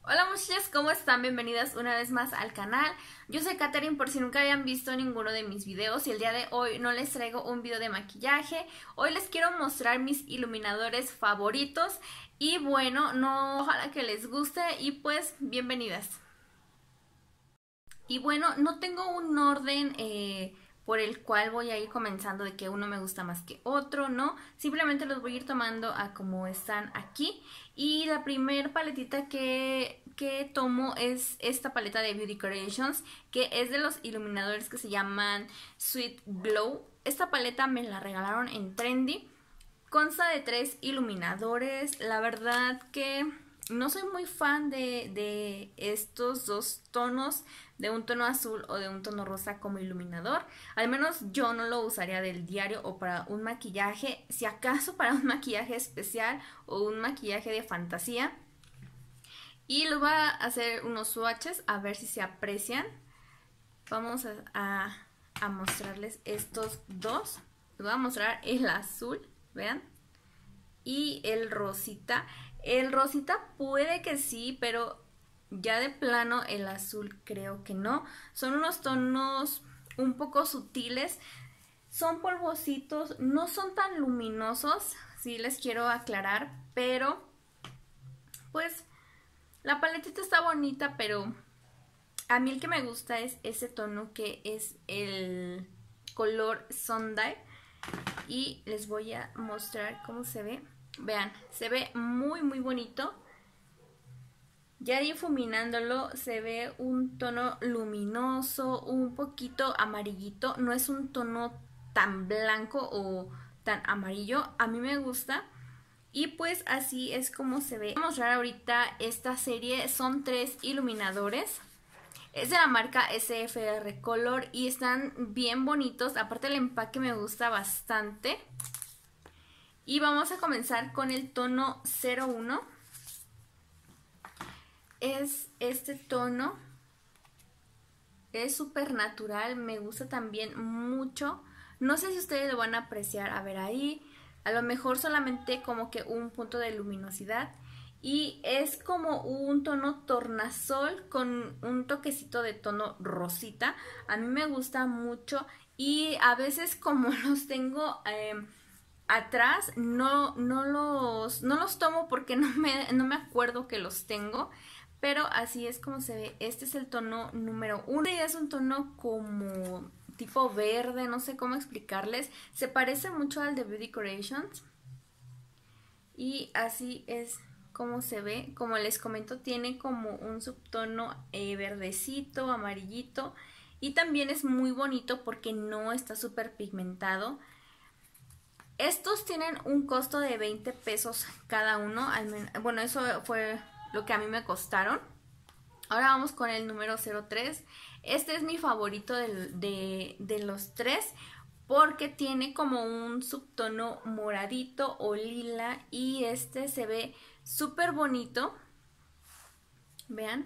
Hola muchachas, ¿cómo están? Bienvenidas una vez más al canal. Yo soy Katherine, por si nunca habían visto ninguno de mis videos, y el día de hoy no les traigo un video de maquillaje. Hoy les quiero mostrar mis iluminadores favoritos y bueno, ojalá que les guste y pues bienvenidas. Y bueno, no tengo un orden por el cual voy a ir comenzando de que uno me gusta más que otro, ¿no? Simplemente los voy a ir tomando a como están aquí. Y la primer paletita que tomo es esta paleta de Beauty Creations, que es de los iluminadores que se llaman Sweet Glow. Esta paleta me la regalaron en Trendy. Consta de 3 iluminadores. La verdad que no soy muy fan de estos dos tonos, de un tono azul o de un tono rosa como iluminador. Al menos yo no lo usaría del diario o para un maquillaje, si acaso para un maquillaje especial o un maquillaje de fantasía. Y les voy a hacer unos swatches a ver si se aprecian. Vamos a mostrarles estos dos. Les voy a mostrar el azul, vean, y el rosita. El rosita puede que sí, pero ya de plano el azul creo que no. Son unos tonos un poco sutiles, son polvositos, no son tan luminosos, sí les quiero aclarar, pero pues la paletita está bonita, pero a mí el que me gusta es ese tono que es el color Sunday. Y les voy a mostrar cómo se ve. Vean, se ve muy bonito. Ya difuminándolo se ve un tono luminoso, un poquito amarillito. No es un tono tan blanco o tan amarillo. A mí me gusta. Y pues así es como se ve. Voy a mostrar ahorita esta serie. Son 3 iluminadores. Es de la marca SFR Color y están bien bonitos. Aparte el empaque me gusta bastante. Y vamos a comenzar con el tono 01. Es este tono. Es súper natural. Me gusta también mucho. No sé si ustedes lo van a apreciar. A ver ahí. A lo mejor solamente como que un punto de luminosidad. Y es como un tono tornasol con un toquecito de tono rosita. A mí me gusta mucho y a veces como los tengo atrás no los tomo porque no me acuerdo que los tengo. Pero así es como se ve. Este es el tono número 1 y es un tono como tipo verde, no sé cómo explicarles. Se parece mucho al de Beauty Creations. Y así es como se ve. Como les comento, tiene como un subtono verdecito, amarillito. Y también es muy bonito porque no está súper pigmentado. Estos tienen un costo de 20 pesos cada uno. Bueno, eso fue lo que a mí me costaron. Ahora vamos con el número 03. Este es mi favorito de los 3. Porque tiene como un subtono moradito o lila. Y este se ve súper bonito. Vean.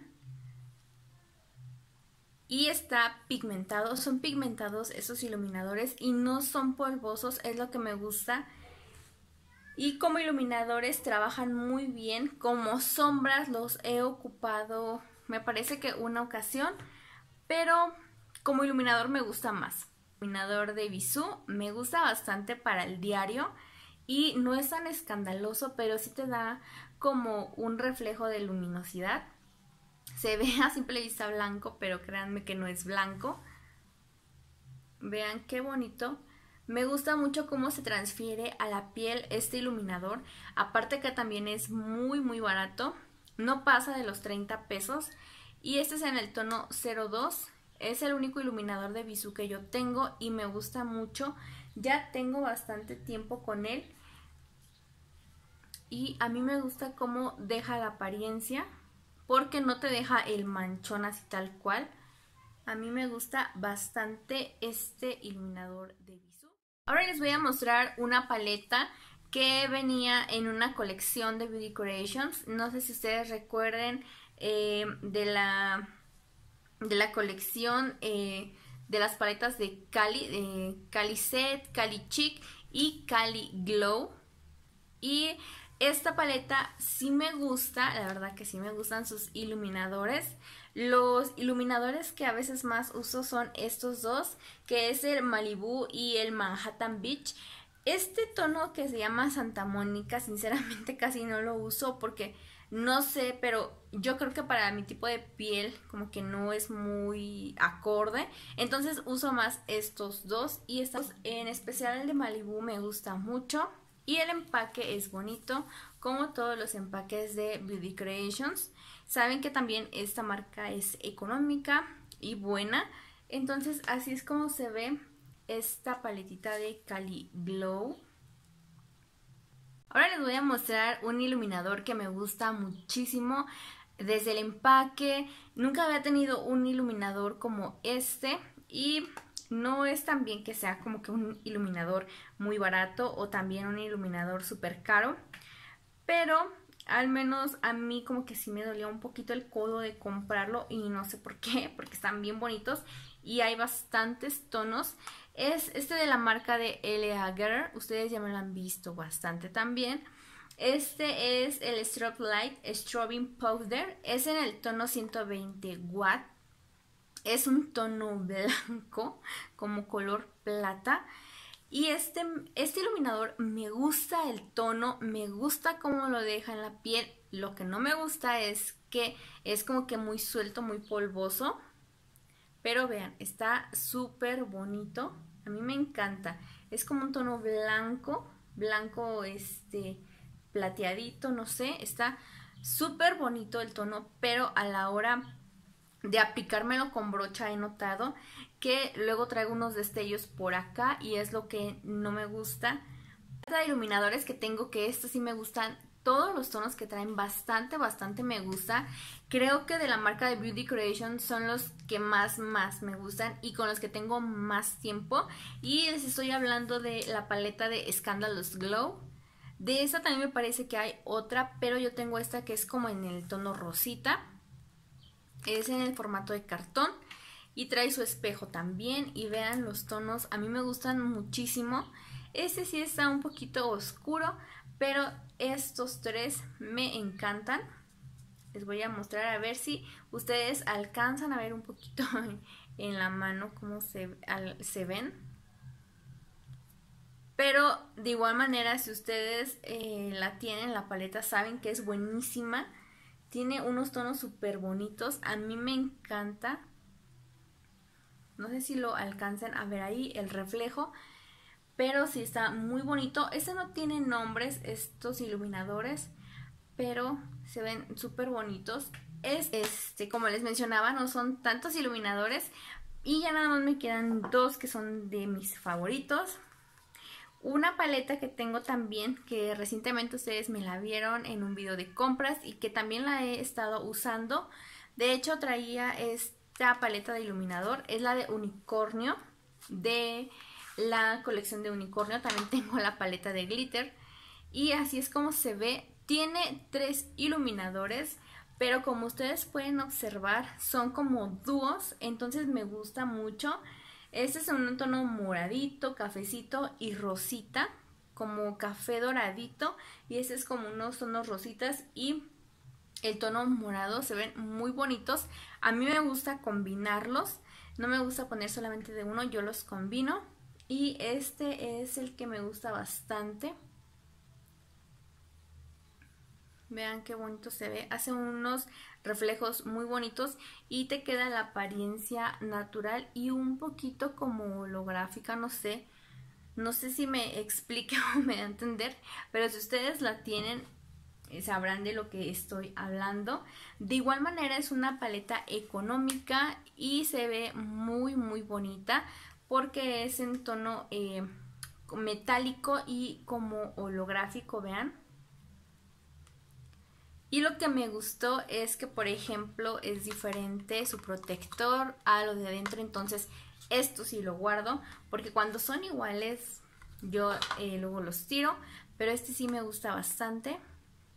Y está pigmentado. Son pigmentados esos iluminadores. Y no son polvosos. Es lo que me gusta. Y como iluminadores trabajan muy bien. Como sombras los he ocupado, me parece que una ocasión. Pero como iluminador me gusta más. Iluminador de Bisú me gusta bastante para el diario y no es tan escandaloso, pero sí te da como un reflejo de luminosidad. Se ve a simple vista blanco, pero créanme que no es blanco. Vean qué bonito. Me gusta mucho cómo se transfiere a la piel este iluminador. Aparte que también es muy barato. No pasa de los 30 pesos. Y este es en el tono 02. Es el único iluminador de Bisú que yo tengo y me gusta mucho. Ya tengo bastante tiempo con él. Y a mí me gusta cómo deja la apariencia. Porque no te deja el manchón así tal cual. A mí me gusta bastante este iluminador de Bisú. Ahora les voy a mostrar una paleta que venía en una colección de Beauty Creations. No sé si ustedes recuerden de la colección de las paletas de Cali Set, Cali Chic y Cali Glow. Y Esta paleta sí me gusta, la verdad que sí me gustan sus iluminadores. Los iluminadores que a veces más uso son estos dos, que es el Malibu y el Manhattan Beach. Este tono que se llama Santa Mónica, sinceramente casi no lo uso porque no sé, pero yo creo que para mi tipo de piel como que no es muy acorde. Entonces uso más estos dos y estos, en especial el de Malibu me gusta mucho. Y el empaque es bonito, como todos los empaques de Beauty Creations. Saben que también esta marca es económica y buena. Entonces así es como se ve esta paletita de Cali Glow. Ahora les voy a mostrar un iluminador que me gusta muchísimo. Desde el empaque, nunca había tenido un iluminador como este. Y no es también que sea como que un iluminador muy barato o también un iluminador súper caro. Pero al menos a mí como que sí me dolía un poquito el codo de comprarlo y no sé por qué, porque están bien bonitos y hay bastantes tonos. Es este de la marca de L.A. Girl, ustedes ya me lo han visto bastante también. Este es el Strobe Light Strobing Powder, es en el tono 120 watt. Es un tono blanco como color plata. Y este iluminador me gusta el tono, me gusta cómo lo deja en la piel. Lo que no me gusta es que es como que muy suelto, muy polvoso. Pero vean, está súper bonito. A mí me encanta. Es como un tono blanco, blanco plateadito, no sé. Está súper bonito el tono, pero a la hora de aplicármelo con brocha he notado que luego traigo unos destellos por acá y es lo que no me gusta. De iluminadores que tengo, que estos sí me gustan, todos los tonos que traen bastante me gusta. Creo que de la marca de Beauty Creation son los que más me gustan y con los que tengo más tiempo. Y les estoy hablando de la paleta de Scandalous Glow. De esta también me parece que hay otra, pero yo tengo esta que es como en el tono rosita. Es en el formato de cartón y trae su espejo también. Y vean los tonos, a mí me gustan muchísimo. Este sí está un poquito oscuro, pero estos tres me encantan. Les voy a mostrar a ver si ustedes alcanzan a ver un poquito en la mano cómo se ven. Pero de igual manera, si ustedes la tienen, la paleta, saben que es buenísima. Tiene unos tonos súper bonitos. A mí me encanta. No sé si lo alcancen a ver ahí, el reflejo. Pero sí está muy bonito. Este no tiene nombres, estos iluminadores, pero se ven súper bonitos. Como les mencionaba, no son tantos iluminadores. Y ya nada más me quedan dos que son de mis favoritos. Una paleta que tengo también, que recientemente ustedes me la vieron en un video de compras y que también la he estado usando. De hecho traía esta paleta de iluminador, es la de Unicornio, de la colección de Unicornio. También tengo la paleta de glitter y así es como se ve. Tiene 3 iluminadores, pero como ustedes pueden observar son como dúos, entonces me gusta mucho. Este es un tono moradito, cafecito y rosita, como café doradito, y este es como unos tonos rositas y el tono morado. Se ven muy bonitos. A mí me gusta combinarlos, no me gusta poner solamente de uno, yo los combino. Y este es el que me gusta bastante. Vean qué bonito se ve, hace unos reflejos muy bonitos y te queda la apariencia natural y un poquito como holográfica, no sé si me explique o me da a entender, pero si ustedes la tienen sabrán de lo que estoy hablando. De igual manera es una paleta económica y se ve muy bonita porque es en tono metálico y como holográfico, vean. Y lo que me gustó es que, por ejemplo, es diferente su protector a lo de adentro. Entonces, esto sí lo guardo, porque cuando son iguales, yo luego los tiro. Pero este sí me gusta bastante.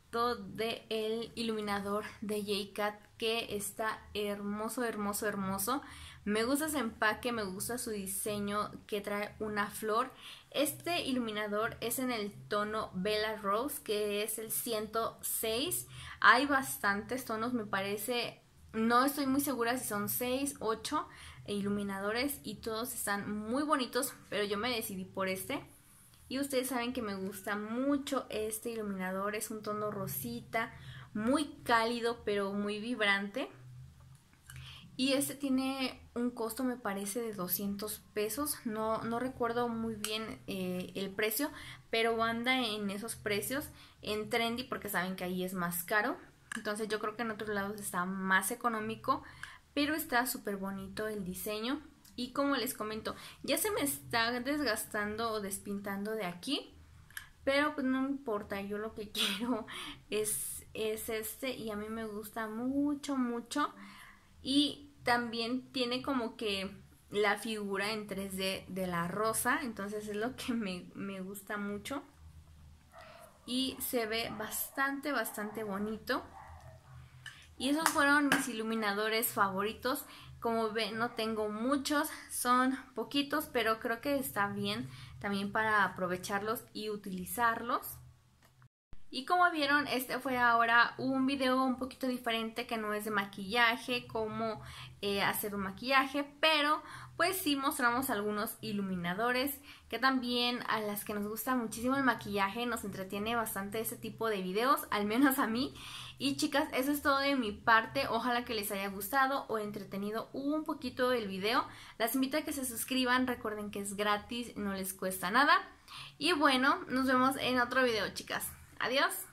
poquito del iluminador de J-Cat, que está hermoso, hermoso, hermoso. Me gusta su empaque, me gusta su diseño que trae una flor. Este iluminador es en el tono Bella Rose, que es el 106. Hay bastantes tonos, me parece. No estoy muy segura si son 6, 8 iluminadores y todos están muy bonitos, pero yo me decidí por este. Y ustedes saben que me gusta mucho este iluminador, es un tono rosita, muy cálido pero muy vibrante. Y este tiene un costo, me parece, de 200 pesos. No recuerdo muy bien el precio, pero anda en esos precios en Trendy, porque saben que ahí es más caro. Entonces yo creo que en otros lados está más económico, pero está súper bonito el diseño. Y como les comento, ya se me está desgastando o despintando de aquí, pero pues no importa, yo lo que quiero es este, y a mí me gusta mucho, mucho. Y también tiene como que la figura en 3D de la rosa, entonces es lo que me gusta mucho. Y se ve bastante, bastante bonito. Y esos fueron mis iluminadores favoritos. Como ven, no tengo muchos, son poquitos, pero creo que está bien también para aprovecharlos y utilizarlos. Y como vieron, este fue ahora un video un poquito diferente, que no es de maquillaje, cómo hacer un maquillaje, pero pues sí mostramos algunos iluminadores, que también a las que nos gusta muchísimo el maquillaje nos entretiene bastante este tipo de videos, al menos a mí. Y chicas, eso es todo de mi parte, ojalá que les haya gustado o entretenido un poquito el video. Las invito a que se suscriban, recuerden que es gratis, no les cuesta nada. Y bueno, nos vemos en otro video, chicas. Adiós.